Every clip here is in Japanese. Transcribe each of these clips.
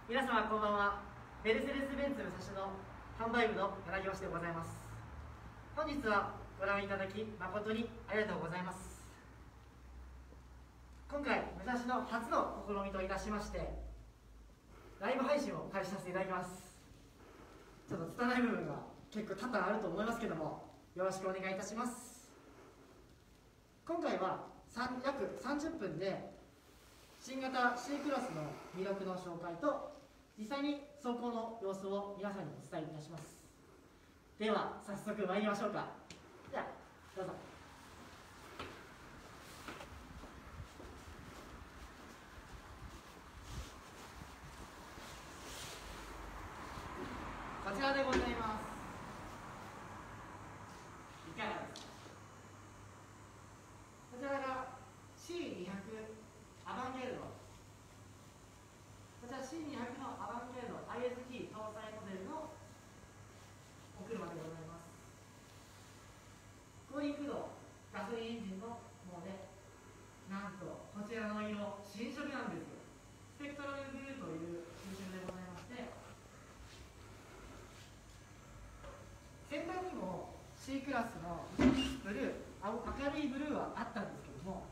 皆様こんばんは。メルセデス・ベンツ武蔵野販売部の柳吉でございます。本日はご覧いただき誠にありがとうございます。今回武蔵野初の試みといたしましてライブ配信を開始させていただきます。ちょっと拙い部分が結構多々あると思いますけども、よろしくお願いいたします。今回は約30分で新型 C クラスの魅力の紹介と実際に走行の様子を皆さんにお伝えいたします。では早速参りましょうか。ではどうぞ。こちらでございます。いかがですか。こちらが C200 アバンギャルド、こちら C200 のアバンギャルド IST 搭載モデルのお車でございます。高輪駆動ガソリンエンジンのもので、なんとこちらの色新色なんですよ。スペクトラルブルーという新色でございまして、先端にも C クラスのブルー、明るいブルーはあったんですけども、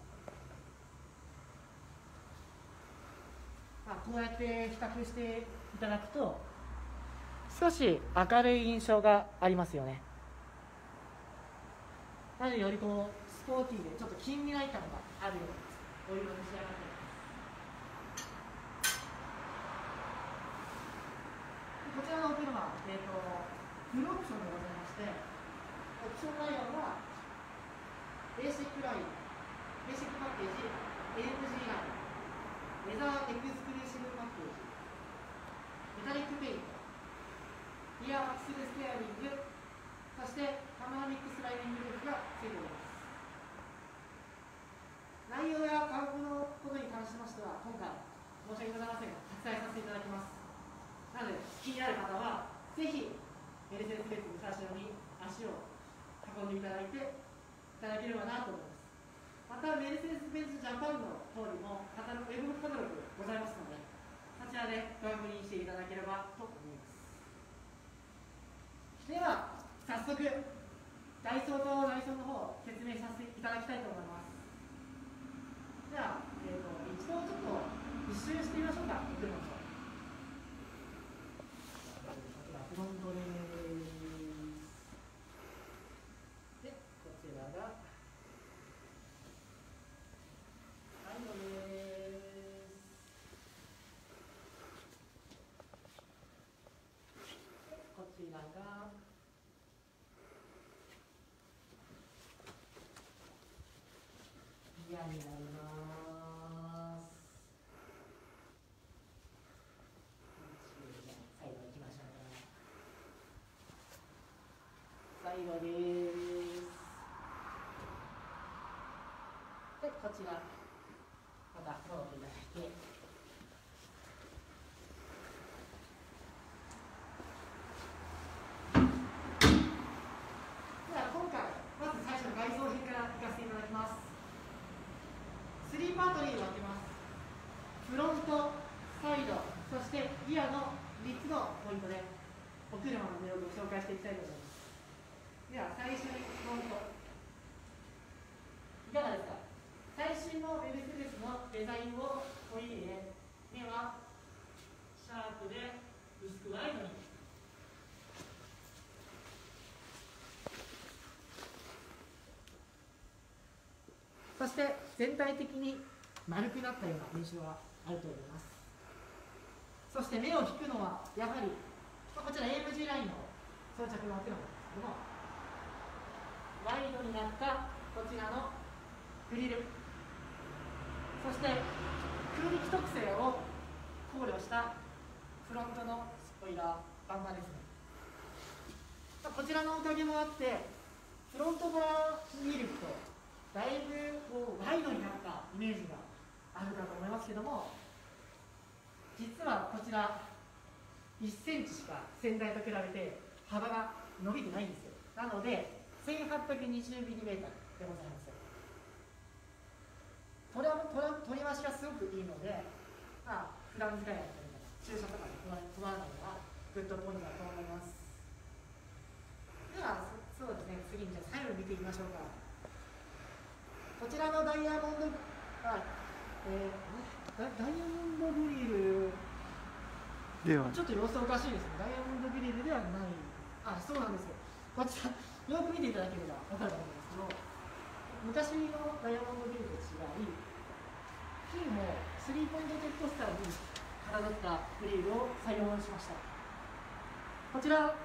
こうやって比較していただくと少し明るい印象がありますよね。なのでよりこうスポーティーでちょっと近未来感があるようなお色に仕上がっています。こちらのお車、フルオプションでございまして、オプション内容はベーシックライン、ベーシックパッケージ、AMG ライン、レザーエクスクルーシブパッケージ、メタリックペイント、リアアクセルステアリング、そしてパノラミックスライディングルーフがついております。内容や価格のことに関しましては今回申し訳ございませんが割愛させていただきます。なので気になる方はぜひメルセデス・ベンツ武蔵野に足を運んでいただければなと思います。またメルセデス・ベンツジャパンの方にもウェブカタログございますので、そちらでご確認していただければと思います。では早速外装と内装の方を説明させていただきたいと思います。では、一度ちょっと一周してみましょうか。フロントです。で、こちらがサイドです。で、こちらがリアになります。最後行きましょう。最後です。で、こちらまた戻っていただいて、では今回まず最初の外装編からいかせていただきます。3パートに分けます。フロント、サイド、そしてギアの3つのポイントでお車の魅力を紹介していきたいと思います。では最初にフロント、いかがですか。最新のメルセデスのデザインを取り入れ、目はシャープで薄くワイドに、そして全体的に丸くなったような印象があると思います。そして目を引くのはやはりこちら AMG ラインの装着のお車なんですけども、ワイドになったこちらのグリル、そして空力特性を考慮したフロントのスポイラーバンパーですね。こちらのおかげもあってフロントから見るとだいぶこうワイドになったイメージがあるかと思いますけども、実はこちら1センチしか先代と比べて幅が伸びてないんですよ。なので 1820mm でございます。取り回しがすごくいいので、普段使いだったりとか駐車とかに止まらないのがグッドポイントだと思います。では、そうですね、次にじゃあ最後に見ていきましょうか。こちらのダイヤモンド、ダイヤモンドグリルではちょっと様子おかしいですね。ダイヤモンドグリルではない。そうなんですよ。こちら、よく見ていただければ分かると思うんですけど、昔のダイヤモンドグリルと違い、金もスリーポイントジェットスターにかたどったグリルを採用しました。こちらが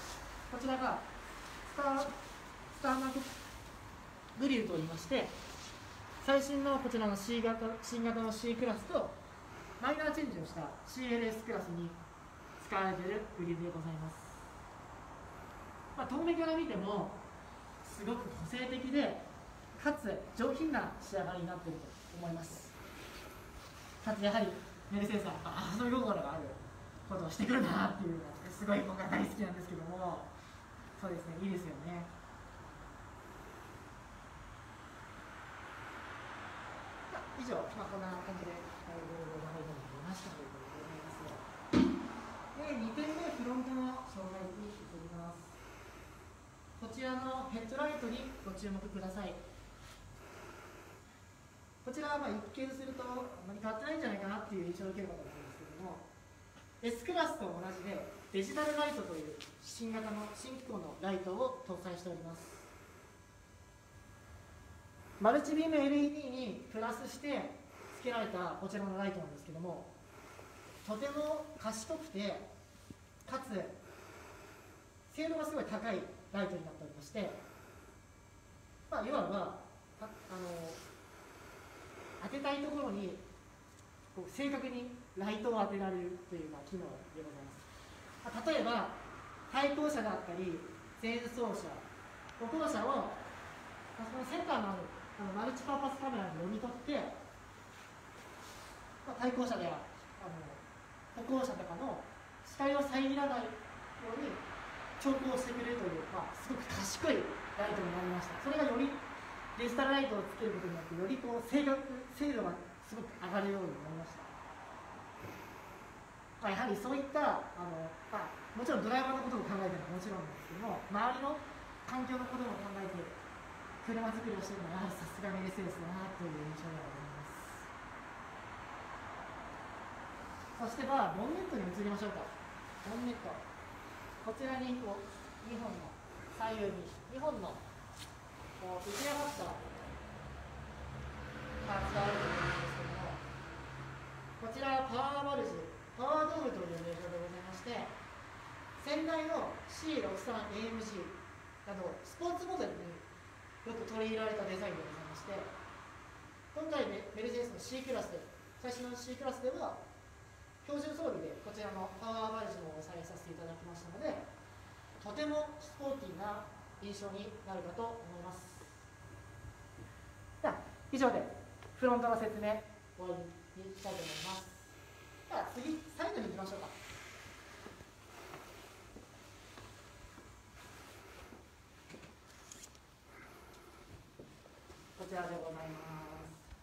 スターマークグリルといいまして、最新のこちらの新型の C クラスとマイナーチェンジをした CLS クラスに使われているグリルでございます。遠目から見てもすごく個性的で、かつ上品な仕上がりになっていると思います。かつやはりメルセデスは遊び心があることをしてくるなっていうのがすごい僕は大好きなんですけども、そうですね、いいですよね。以上、こんな感じで動画配信になりましたということでございます。で、2点目、フロントの紹介に移ります。こちらのヘッドライトにご注目ください。こちらは一見するとあまり変わってないんじゃないかなっていう印象を受けるかと思うんですけども、S クラスと同じでデジタルライトという新機構のライトを搭載しております。マルチビーム LED にプラスして付けられたこちらのライトなんですけども、とても賢くてかつ精度がすごい高いライトになっておりまして、いわば当てたいところに正確にライトを当てられるという機能でございます。例えば対向車だったり前走車、歩行者をそのセンターのあるマルチパーパスカメラに読み取って、対向車では歩行者とかの視界を遮らないように調光してくれるという、すごく賢いライトになりました。それがよりデジタルライトをつけることによってより精度がすごく上がるようになりました。やはりそういったもちろんドライバーのことを考えてるのはもちろんなんですけども、周りの環境のことも考えて車作りをしているのはやはりさすがメルセデスだなという印象がございます。そしてボンネットに移りましょうか。ボンネット、こちらに2本の左右に2本の浮き上がったパーツがあると思うんですけども、こちらはパワーバルジュ、パワードームという名称でございまして、先代の C63AMG などスポーツモデルによく取り入れられたデザインでございまして、今回メルセデスの C クラスで、最新の C クラスでは標準装備でこちらのパワーバルジュも採用させていただきましたので、とてもスポーティーな印象になるかと思います。では以上でフロントの説明を終わりにしたいと思います。では次、サイドに行きましょうか。こちらでございます。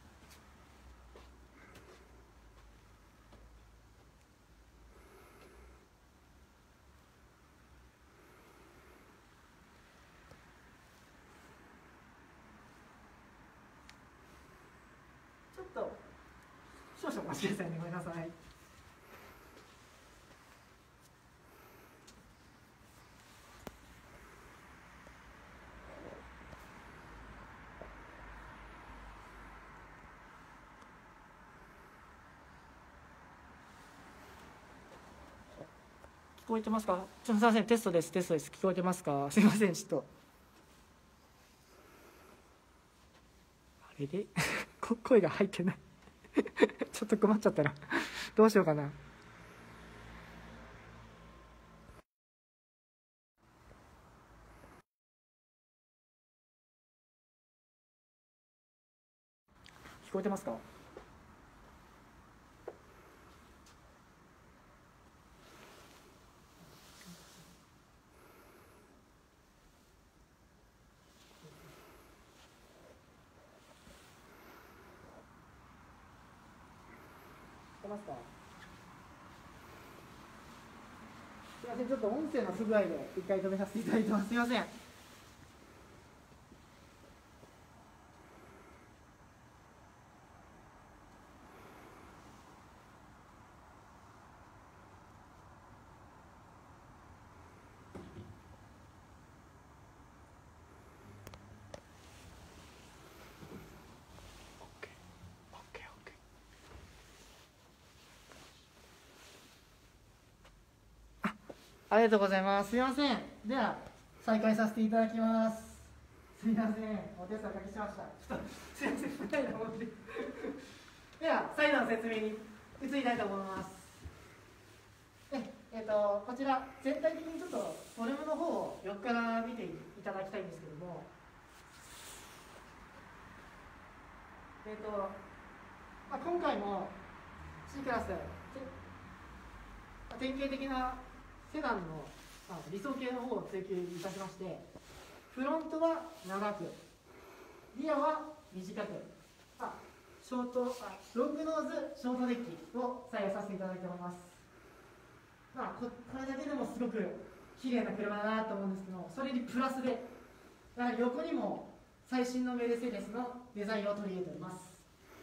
ちょっと少々お待ちくださいね。ごめんなさい。聞こえてますか？すみません、テストです。聞こえてますか？すみません、ちょっと。あれで声が入ってないちょっと困っちゃったなどうしようかな。聞こえてますか？聞こえますか？ すいません、ちょっと音声の不具合で一回止めさせていただいてます。すいません。ありがとうございます。すみません。では、再開させていただきます。すみません。お手数おかけしました。ちょっと、すみません。不快なもので。では、再度の説明に移りたいと思います。こちら、全体的にちょっと、フォルムの方を横から見ていただきたいんですけども、今回も C クラス、典型的なセダンの理想形の方を追求いたしまして、フロントは長く、リアは短く、ロングノーズ、ショートデッキを採用させていただいております。これだけでもすごく綺麗な車だなと思うんですけど、それにプラスで、やはり横にも最新のメルセデスのデザインを取り入れております。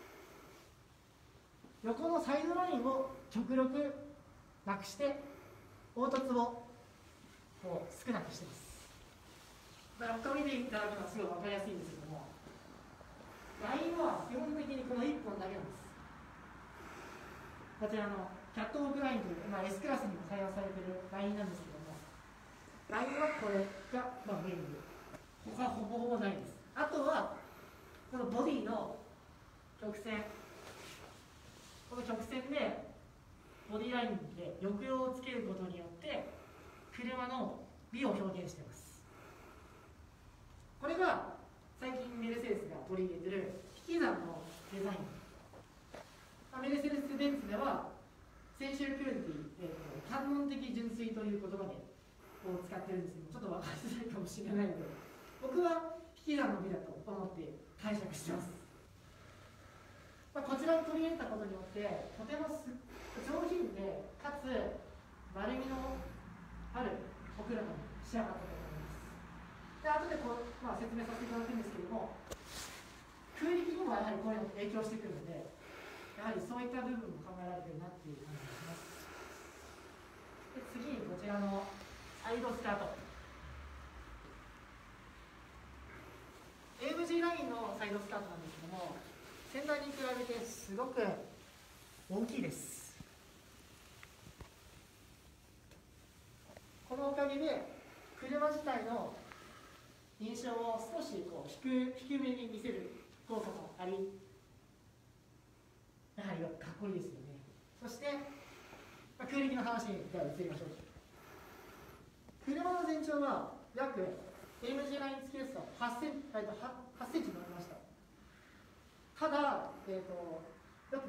横のサイドラインを極力なくして、凹凸を少なくしています。他を見ていただくのはすごい分かりやすいんですけども、ラインは基本的にこの1本だけなんです。こちらのキャットウォークラインという、S クラスにも採用されているラインなんですけども、ラインはこれがメインで、他はほぼほぼないです。あとは、このボディの曲線、この曲線で、ボディラインで抑揚をつけることによって車の美を表現しています。これが最近メルセデスが取り入れている引き算のデザイン。メルセデス・ベンツではセンシュルピュリティ、観音的純粋という言葉でを使ってるんですけど、ちょっと分かりづらいかもしれないので、僕は引き算の美だと思って解釈してます。こちらを取り入れたことによってとても上品でかつ丸みのあるお車に仕上がったと思います。で、後で説明させていただくんですけれども、空力にもやはりこういうの影響してくるので、やはりそういった部分も考えられてるなっていう感じがします。で、次にこちらのサイドスタート。AMG ラインのサイドスタートなんですけども、先代に比べてすごく大きいです。このおかげで車自体の印象を少し低めに見せる効果もあり、やはりかっこいいですよね。そして、空力の話にでは移りましょう。車の全長は約 AMG ライン付きですと8センチになりました。ただ、よく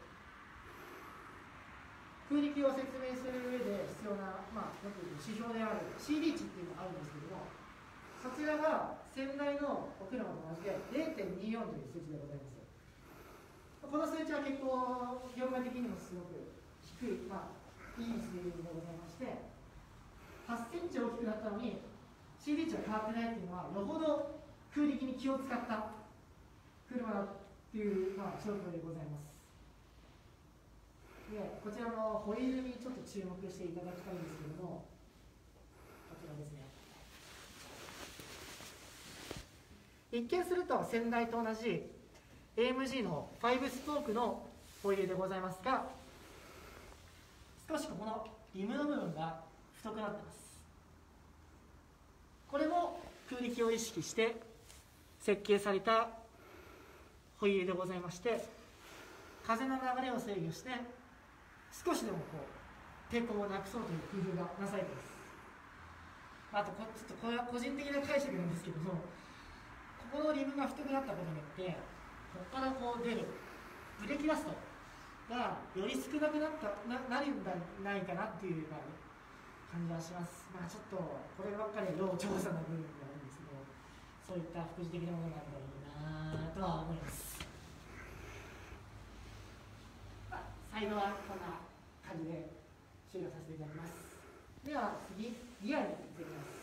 空力を説明する上で必要な、よく指標である CD 値っていうのがあるんですけども、そちらが先代のお車と同じで 0.24 という数値でございます。この数値は結構、業界的にもすごく低い、いい数字でございまして、8センチ大きくなったのに CD 値は変わってないっていうのは、よほど空力に気を使った車だという、証拠でございます。で、こちらのホイールにちょっと注目していただきたいんですけども、こちらですね。一見すると先代と同じ AMG の5スポークのホイールでございますが、少しここのリムの部分が太くなっています。これも空力を意識して設計されたホイールでございまして、風の流れを制御して少しでも抵抗をなくそうという工夫がなされています。あとちょっとこれは個人的な解釈なんですけども、ここのリムが太くなったことによってここから出るブレーキラストがより少なくなるんじゃないかなっていう感じはします。ちょっとこればっかり要調査の部分があるんですけど、そういった副次的なものがあればいいなとは思います。サイドはこんな感じで終了させていただきます。 では次、リアルに行ってみます。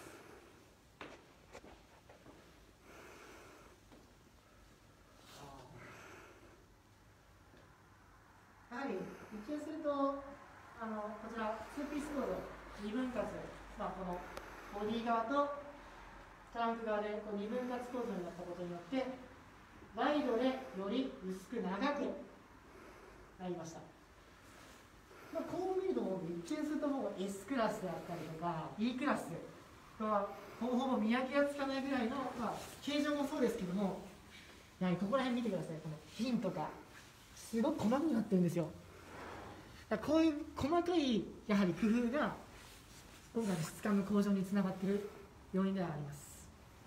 やはり一見するとこちら2ピースコード2分割、このボディ側とトランク側でこう2分割構造になったことによってワイドでより薄く長くなりました。こう見ると一見するともう S クラスであったりとか E クラスはほぼ見分けがつかないぐらいの、形状もそうですけども、やはりここら辺見てください。このピンとかすごく細かくなってるんですよ。こういう細かいやはり工夫が今回の質感の向上につながっている要因ではあります。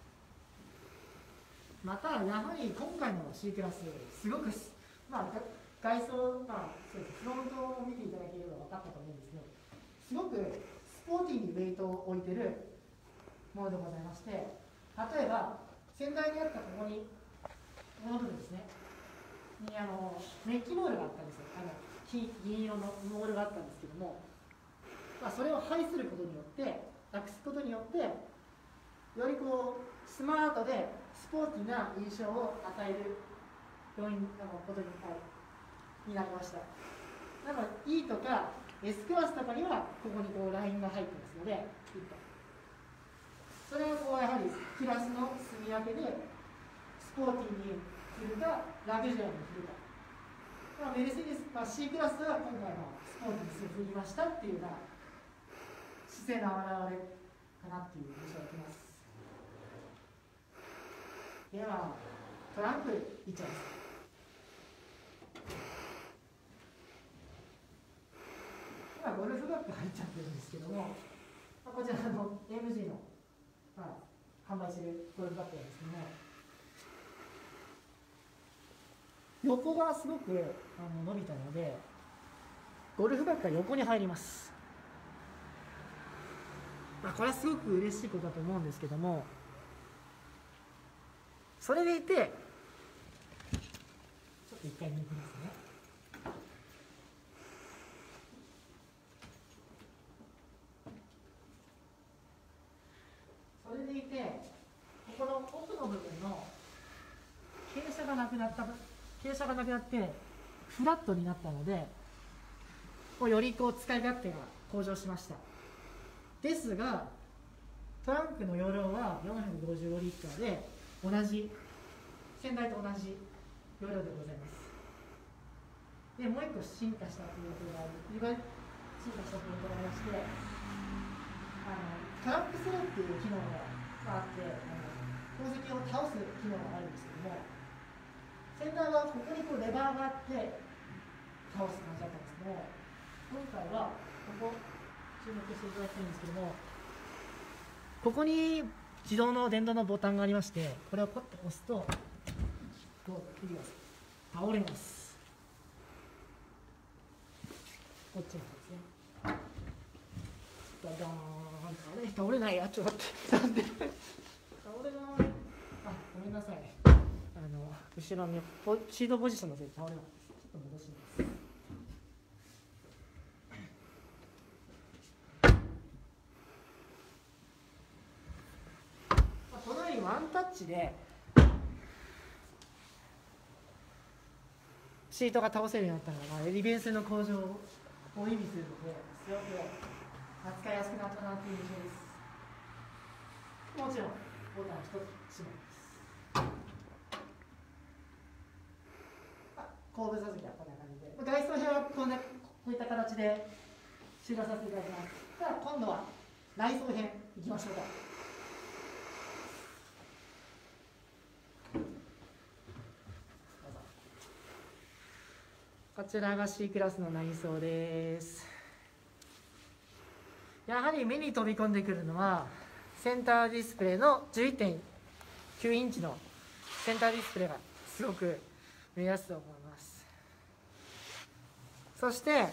またやはり今回の C クラスすごく外装、そうですフロントを見ていただければ分かったと思うんですけど、すごくスポーティーにウェイトを置いているものでございまして、例えば先代にあったここにこの部分ですねにメッキモールがあったんですよ。銀色のモールがあったんですけども、それを排することによってなくすことによってよりこうスマートでスポーティーな印象を与える要因ことになりました。なので E とか S クラスとかにはここにこうラインが入ってますので、それはこうやはりクラスの住み分けでスポーティーにするかラグジュアリーにするか。メルセデス、C クラスは今回のスポーティーにすりましたっていうような姿勢の表れかなっていう印象がきます。ではトランクいっちゃいます。今ゴルフバッグ入っちゃってるんですけども、こちらの AMG の、販売しているゴルフバッグなんですけども、横がすごく伸びたのでゴルフバッグが横に入ります。これはすごく嬉しいことだと思うんですけども、それでいてちょっと一回抜きますね。それでいてここの奥の部分の傾斜がなくなってフラットになったのでよりこう使い勝手が向上しました。ですがトランクの容量は455リッターで先代と同じ容量でございます。でもう一個進化したポイントがありまして、トランクスローっていう機能があって鉱石を倒す機能があるんですけども、先代はここにこうレバーがあって倒す感じだったんですけども、今回はここ注目していただきたいんですけども、ここに自動の電動のボタンがありまして、これをポッと押すとこう見てください、倒れます。こっちの方ですね。ドドーン、倒れないや、ちょっと待って倒れない。ごめんなさい、後ろにシートポジションのせいで倒れないです。ちょっと戻します。このようにワンタッチでシートが倒せるようになったのが利便性の向上を意味するので、すごく扱いやすくなったなという印象です。もちろんボタン一つ閉めます。後部座席はこんな感じで、外装編はこういった形で終了させていただきます。では今度は内装編いきましょうか。こちらが C クラスの内装です。やはり目に飛び込んでくるのはセンターディスプレイの 11.9 インチのセンターディスプレイがすごく目立つと思います。そして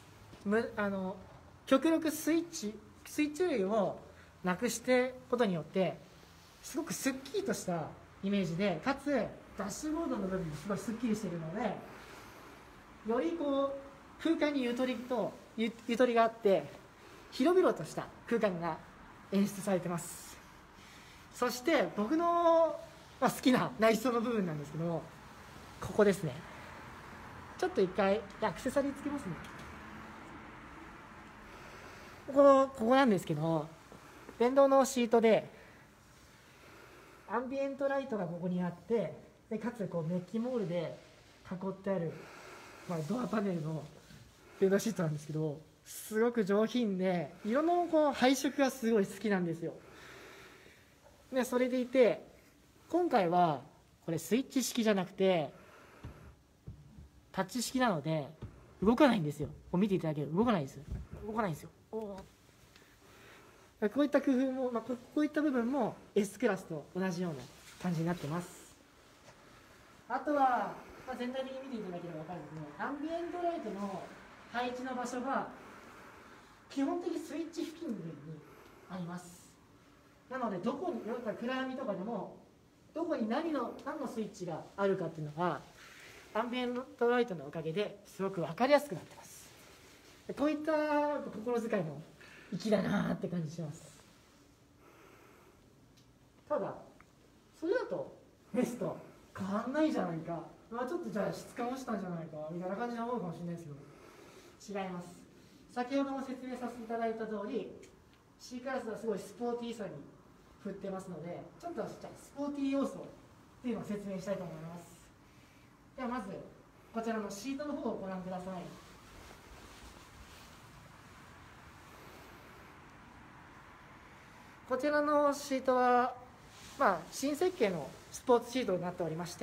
極力スイッチ類をなくしてことによってすごくすっきりとしたイメージで、かつダッシュボードの部分もすごいすっきりしているので、よりこう空間にゆとりがあって広々とした空間が演出されてます。そして僕の、好きな内装の部分なんですけども、ここですね。ちょっと一回アクセサリーつけますね。ここなんですけど、電動のシートでアンビエントライトがここにあって、でかつこうメッキモールで囲ってある、ドアパネルの電動シートなんですけど、すごく上品で色のこう配色がすごい好きなんですよ。でそれでいて、今回はこれスイッチ式じゃなくてタッチ式なので動かないんですよ。こう見ていただけると動かないですよ。こういった工夫も、こういった部分も S クラスと同じような感じになってます。あとは、全体的に見ていただければ分かるんですけど、アンビエントライトの配置の場所が基本的にスイッチ付近にあります。なのでどこに暗闇とかでもどこに何のスイッチがあるかっていうのがアンビエントライトのおかげですごく分かりやすくなってます。こういった心遣いも粋だなって感じします。ただそれだとベスト変わんないじゃないか、ちょっとじゃあ質感落ちたんじゃないかみたいな感じで思うかもしれないですけど、違います。先ほども説明させていただいた通り C クラスはすごいスポーティーさに振ってますので、ちょっとスポーティー要素っていうのを説明したいと思います。ではまずこちらのシートの方をご覧ください。こちらのシートは、新設計のスポーツシートになっておりまして、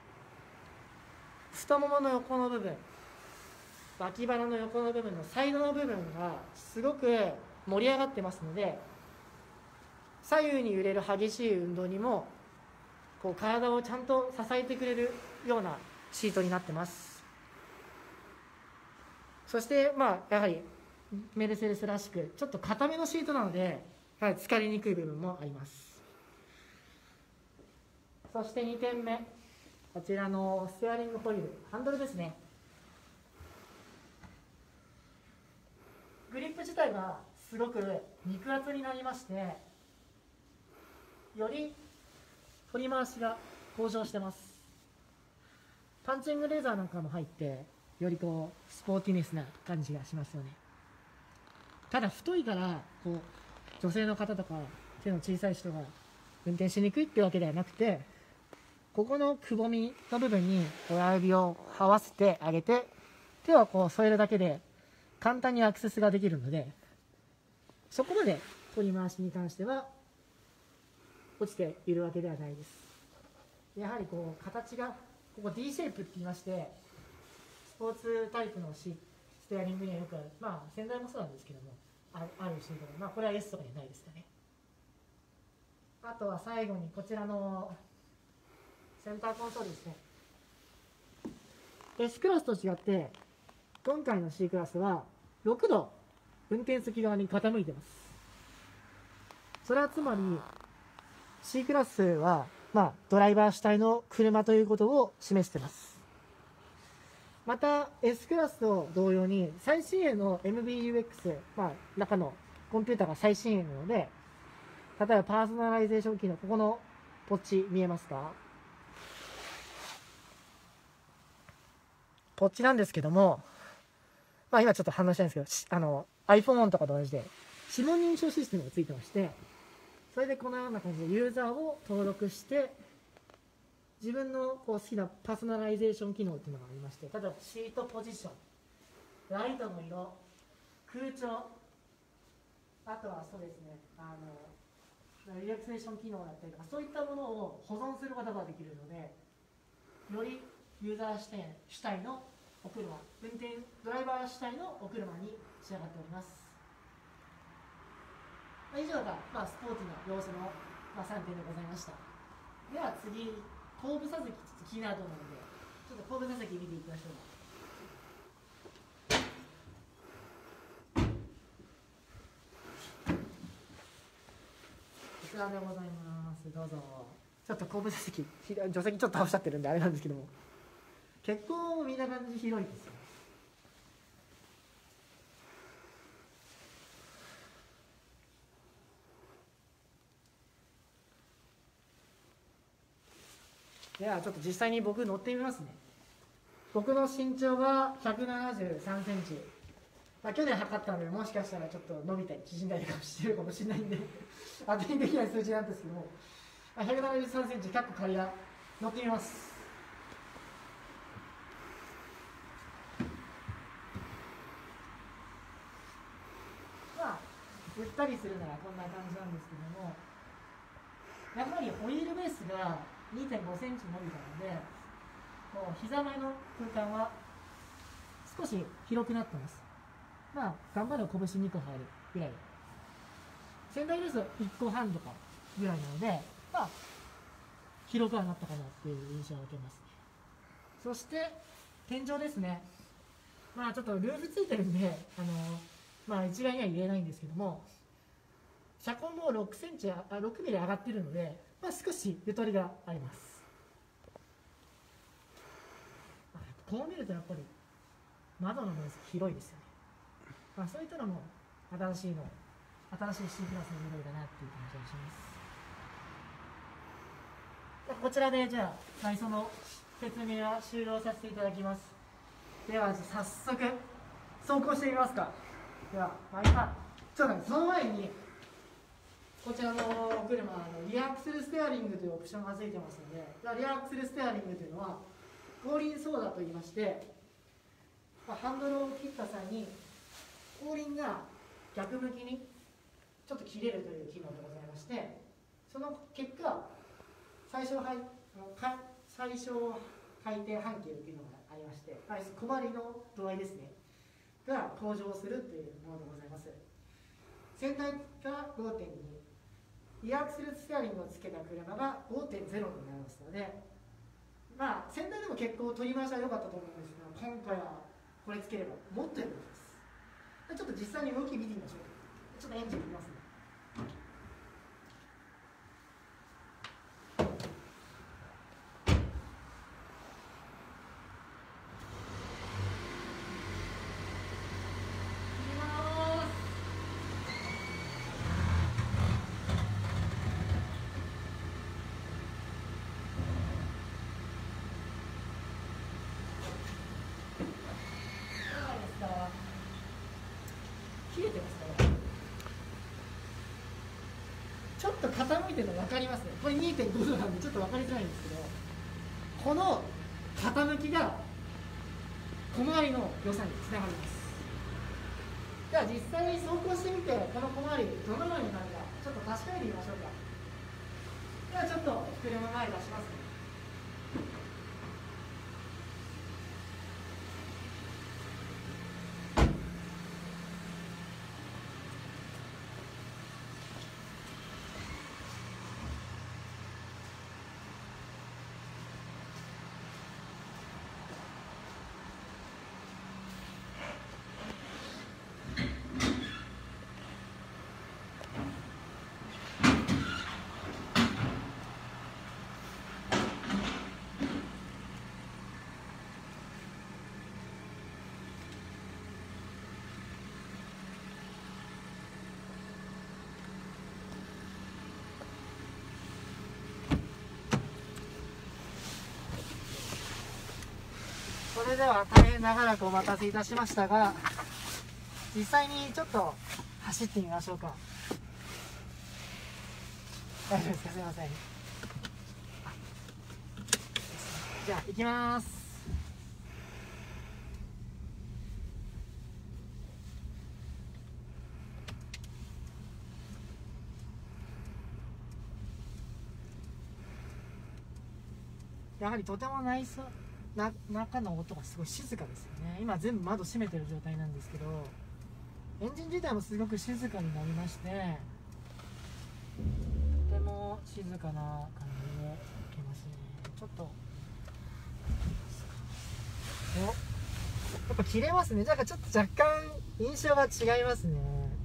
太ももの横の部分、脇腹の横の部分のサイドの部分がすごく盛り上がってますので、左右に揺れる激しい運動にもこう体をちゃんと支えてくれるようなシートになってます。そしてやはりメルセデスらしくちょっと硬めのシートなので、疲れにくい部分もあります。そして2点目、こちらのステアリングホイール、ハンドルですね。グリップ自体がすごく肉厚になりまして、より取り回しが向上してます。パンチングレーザーなんかも入ってよりこうスポーティネスな感じがしますよね。ただ太いからこう女性の方とか手の小さい人が運転しにくいってわけではなくて、ここのくぼみの部分に親指を合わせてあげて手をこう添えるだけで簡単にアクセスができるので、そこまで取り回しに関しては落ちているわけではないです。やはりこう形がここ D シェイプって言いまして、スポーツタイプのステアリングにはよくある、先代もそうなんですけどもあるシートで、これは S とかじゃないですかね。あとは最後にこちらのセンターコンソールですね。 S クラスと違って今回の C クラスは6度運転席側に傾いてます。それはつまり C クラスは、ドライバー主体の車ということを示しています。また S クラスと同様に最新鋭の MBUX、中のコンピューターが最新鋭なので、例えばパーソナライゼーション機能、ここのポッチ見えますか？ポッチなんですけども、今ちょっと反応したいんですけど、iPhone とかと同じで指紋認証システムがついてまして、それでこのような感じでユーザーを登録して自分のこう好きなパーソナライゼーション機能っていうのがありまして、例えばシートポジション、ライトの色、空調、あとはそうですね、リラクゼーション機能だったりとか、そういったものを保存することができるので、よりユーザー主体のお車、ドライバー主体のお車に仕上がっております。以上が、スポーツの要素の、3点でございました。では次、後部座席、ちょっと気になると思うので、ちょっと後部座席見ていきましょう。こちらでございます。どうぞ。ちょっと後部座席、助手席ちょっと倒しちゃってるんであれなんですけども、結構みんな感じ広いですよ。 ではちょっと実際に僕乗ってみますね。僕の身長が173センチ、去年測ったので、もしかしたらちょっと伸びたり縮んだりしてるかもしれないんで当てにできない数字なんですけども、173センチ、かっこ仮が乗ってみます。ゆったりするならこんな感じなんですけども、やっぱりホイールベースが 2.5 センチ伸びたので、こう膝前の空間は少し広くなってます。頑張れば拳2個入るぐらい、仙台ですと1個半とかぐらいなので、広くはなったかなっていう印象を受けます。そして天井ですね。ちょっとルーフついてるんで、一概には言えないんですけども、車高も6ミリ上がっているので、少しゆとりがあります。こう見るとやっぱり窓の面積広いですよね。そういったのも新しい C クラスの緑だなっていう感じがします。こちらでじゃあ内装の説明は終了させていただきます。では早速走行してみますか。ではちょっとその前にこちらのお車リアアクセルステアリングというオプションがついてますので、リアアクセルステアリングというのは後輪操舵といいまして、ハンドルを切った際に後輪が逆向きにちょっと切れるという機能でございまして、その結果最小回転半径というのがありまして、小回りの度合いですねが向上するというものでございます。先代が 5.2、 リアアクセルステアリングをつけた車が 5.0 になりますので、先代でも結構取り回しは良かったと思うんですが、今回はこれつければもっと良くなります。ちょっと実際に動き見てみましょう。ちょっとエンジンいきますね。切れてますからちょっと傾いてるの分かりますね。これ 2.5 度なんでちょっと分かりづらいんですけど、この傾きが小回りの良さにつながります。では実際に走行してみて、この小回りどのようになるかちょっと確かめてみましょうか。ではちょっと車前出しますね。それでは大変長らくお待たせいたしましたが、実際にちょっと走ってみましょうか。大丈夫ですか、すいません。じゃあ行きます。やはりとても中の音がすごい静かですよね。今全部窓閉めてる状態なんですけど、エンジン自体もすごく静かになりまして、とても静かな感じでいけますね。ちょっとやっぱ切れますね。なんかちょっと若干印象が違いますね。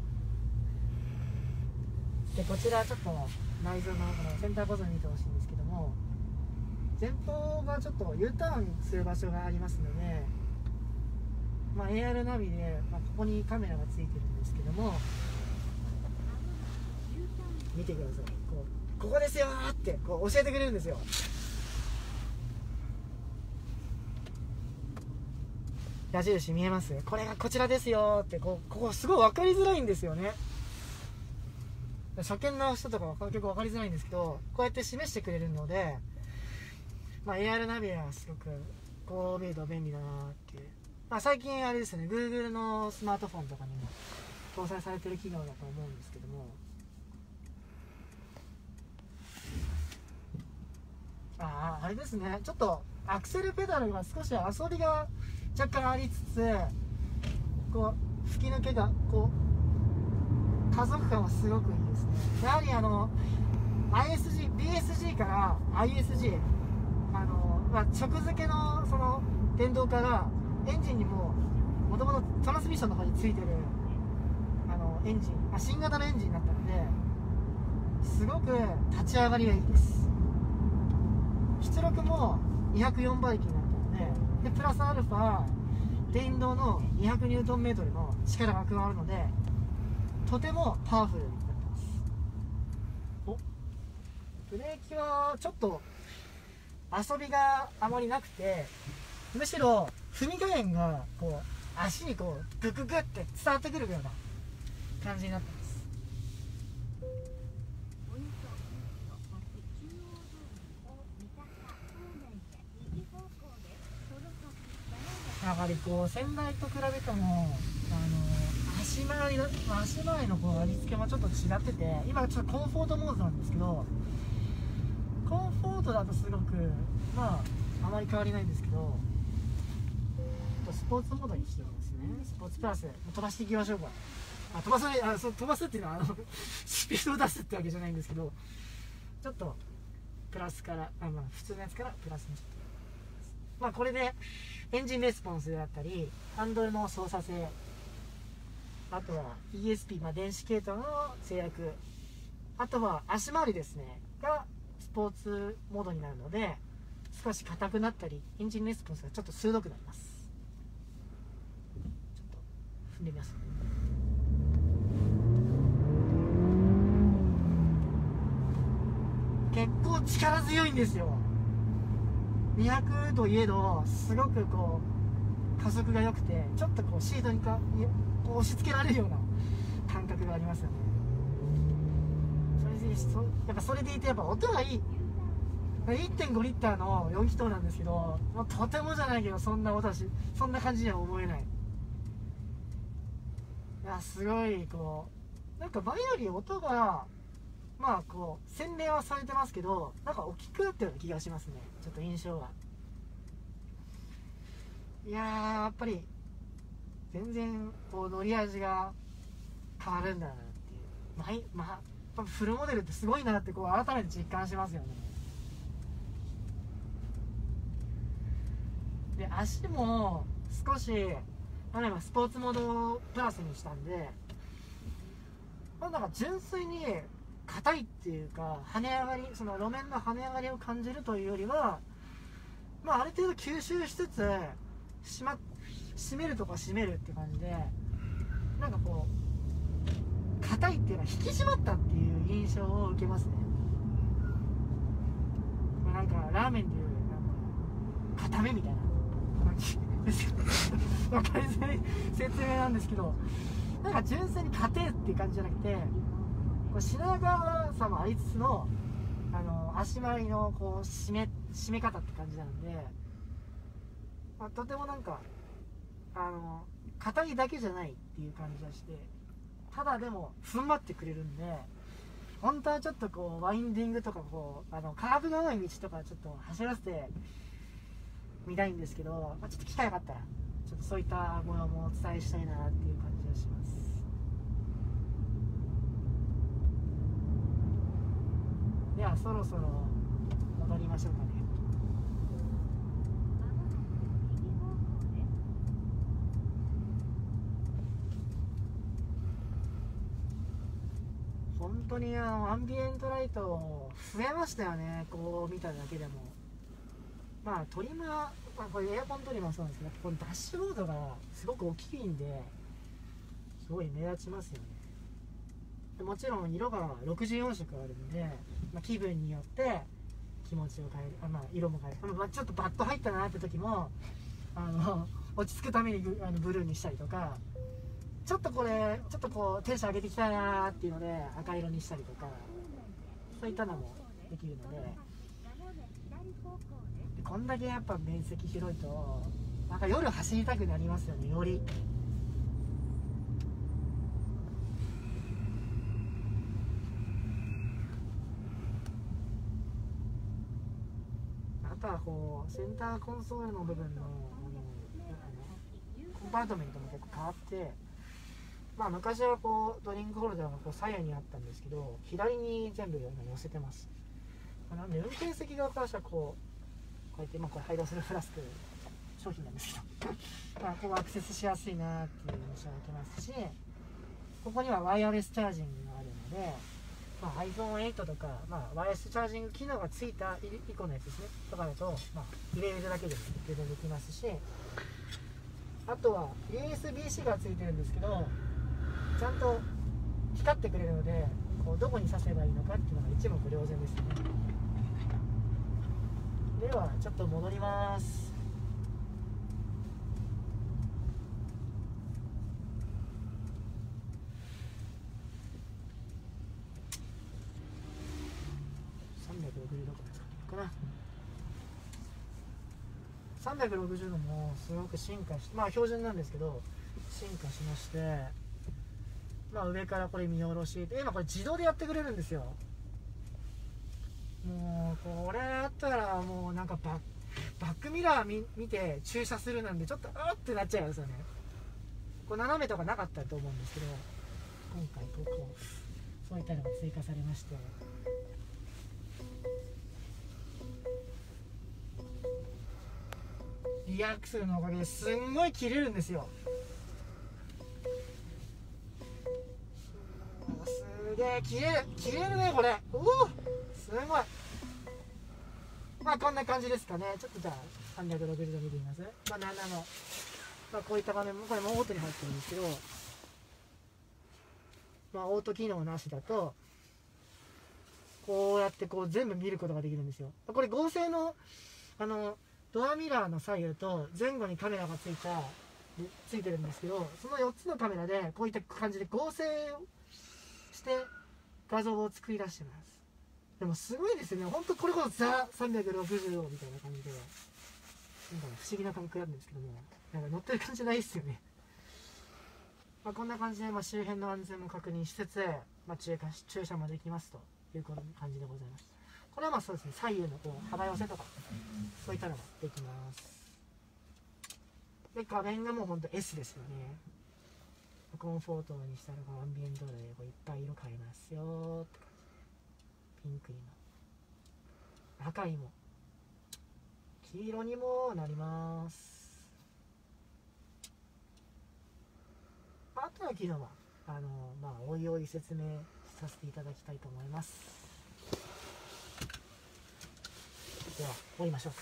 でこちらちょっと内蔵のセンターポジション見てほしいんですけども、前方がちょっと U ターンする場所がありますので、AR ナビで、ここにカメラがついてるんですけども、見てください。ここですよーってこう教えてくれるんですよ。 矢印見えます？これがこちらですよってここすごい分かりづらいんですよね。初見の人とかは結構分かりづらいんですけど、こうやって示してくれるので、AR ナビはすごくこう見ると便利だなっていう、最近あれですよね、 Google のスマートフォンとかにも搭載されてる機能だと思うんですけども、あれですね、ちょっとアクセルペダルが少し遊びが若干ありつつ、こう吹き抜けがこう加速感はすごくいいですね。やはりBSG から ISG、直付けのその電動化がエンジンにもともとトランスミッションの方についてるエンジン、新型のエンジンだったので、すごく立ち上がりがいいです。出力も204馬力になったので、プラスアルファ電動の200ニュートンメートルの力が加わるので、とてもパワフルになってます。ブレーキはちょっと遊びがあまりなくて、むしろ踏み加減がこう足にこうグググって伝わってくるような感じになってます。やはりこう先代と比べても足回りのこう味付けもちょっと違ってて、今ちょっとコンフォートモードなんですけど、コンフォートだとすごくあまり変わりないんですけど、スポーツモードにしてみますね。スポーツプラス飛ばしていきましょうか。飛ばすっていうのはスピードを出すってわけじゃないんですけど、ちょっとプラスから普通のやつからプラスにして、これでエンジンレスポンスであったり、ハンドルの操作性、あとは ESP、電子系統の制約、あとは足回りですねがスポーツモードになるので、少し硬くなったりエンジンレスポンスがちょっと鋭くなります。ちょっと踏んでみます。結構力強いんですよ。200といえどすごくこう加速が良くて、ちょっとこうシートにこう押し付けられるような感覚がありますよね。やっぱそれでいてやっぱ音がいい。1.5 リッターの4気筒なんですけど、とてもじゃないけどそんな感じには思えない。いやすごいこうなんか前より音がこう洗練はされてますけど、なんか大きくなったような気がしますね、ちょっと印象は。いやーやっぱり全然こう乗り味が変わるんだなっていう、フルモデルってすごいなってこう改めて実感しますよね。で足も少しスポーツモードプラスにしたんで、なんか純粋に硬いっていうか跳ね上がり、その路面の跳ね上がりを感じるというよりは、ある程度吸収しつつ締めるとか締めるって感じで、なんかこう硬いっていうのは引き締まったっていう印象を受けますね。なんかラーメンでいうなんか硬めみたいな感じですよ。分かりづらい説明なんですけど、なんか純粋に硬いっていう感じじゃなくて、しなやかさもありつつの足回りのこう締め方って感じなんで、とてもなんか硬いだけじゃないっていう感じがして、ただでも踏ん張ってくれるんで、本当はちょっとこうワインディングとかこうカーブが多い道とかちょっと走らせてみたいんですけど、ちょっと機会があったらちょっとそういった模様もお伝えしたいなっていう感じがします。ではそろそろ戻りましょうかね。本当にアンビエントライト増えましたよね、こう見ただけでも。トリマー、これエアコントリマーそうなんですけど、このダッシュボードがすごく大きいんですごい目立ちますよね。でもちろん色が64色あるんで、気分によって気持ちを変える、色も変える。ちょっとバット入ったなって時も落ち着くためにブルーにしたりとか、ちょっとこうテンション上げていきたいなーっていうので赤色にしたりとか、そういったのもできるので、こんだけやっぱ面積広いとなんか夜走りたくなりますよね、より。あとはこうセンターコンソールの部分のコンパートメントも結構変わって、昔はこうドリンクホルダーがこう左右にあったんですけど、左に全部今寄せてます。なんで運転席側からしたらこうやってこれ配動するフラスク商品なんですけどこうアクセスしやすいなっていう印象を受けますし、ここにはワイヤレスチャージングがあるので、iPhone8 とか、ワイヤレスチャージング機能がついた以降のやつですねとかだと、入れるだけでも充電できますし、あとは USB-C がついてるんですけど、ちゃんと光ってくれるので、こうどこに挿せばいいのかっていうのが一目瞭然ですね。ではちょっと戻ります。360度かな。360度もすごく進化して、標準なんですけど進化しまして、上からこれ見下ろしで、今これ自動でやってくれるんですよ。もうこれあったらもうなんかバックミラー見て駐車するなんでちょっとってなっちゃいますよね。こう斜めとかなかったと思うんですけど、今回こうそういったのが追加されまして、リアクスルのおかげですんごい切れるんですよ。すげえ切れるねこれ。すごい。こんな感じですかね。ちょっとじゃあ360度見てみます。7の、こういった画面もこれもオートに入ってるんですけど、オート機能なしだとこうやってこう全部見ることができるんですよ。これ合成のドアミラーの左右と前後にカメラがついてるんですけど、その4つのカメラでこういった感じで合成して画像を作り出してます。でもすごいですよね。本当これこそザ360度みたいな感じで、なんか不思議な感覚なんですけども、なんか乗ってる感じないですよね。こんな感じで、周辺の安全も確認しつつ、駐車もできますという感じでございます。これはそうですね、左右のこう幅寄せとかそういったのができます。で画面がもうほんと S ですよね。コンフォートにしたらアンビエントでこういっぱい色変えますよって感じ。ピンクにも赤にも黄色にもなります。あとの機能はおいおい説明させていただきたいと思います。では降りましょうか。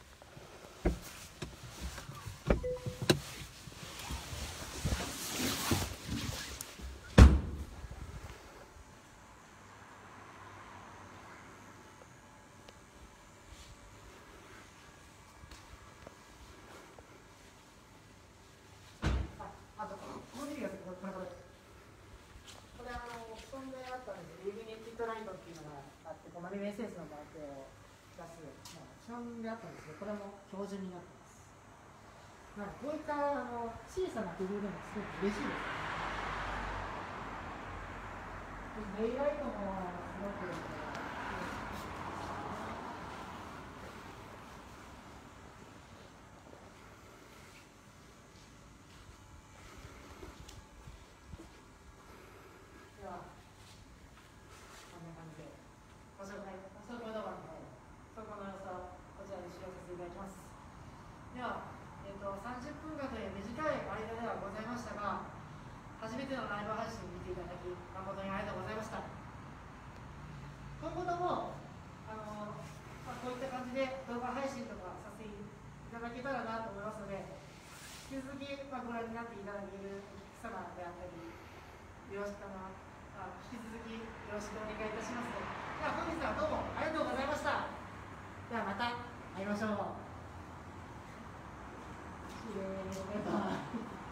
マリメッセンスのマークを出す、基本であったんですけど、これも標準になってます。こういった小さな工夫でもすごく嬉しいです。デイライトもすごく30分間という短い間ではございましたが、初めてのライブ配信を見ていただき誠にありがとうございました。今後ともこういった感じで動画配信とかさせていただけたらなと思いますので、引き続きご覧になっていただけるお客様であったり、引き続きよろしくお願いいたします。では本日はどうもありがとうございました。ではまた会いましょう。 綺麗。バイバイ。